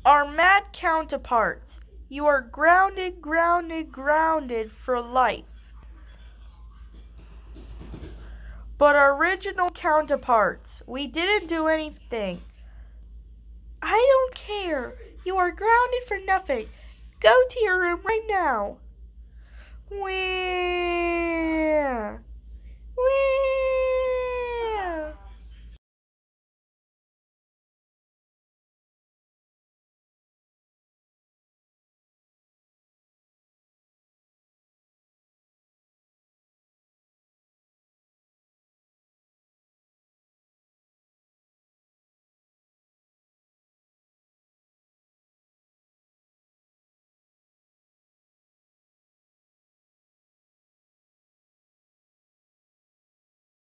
Our mad counterparts, you are grounded, grounded, grounded for life. But our original counterparts, we didn't do anything. I don't care. You are grounded for nothing. Go to your room right now. Wah! Wah!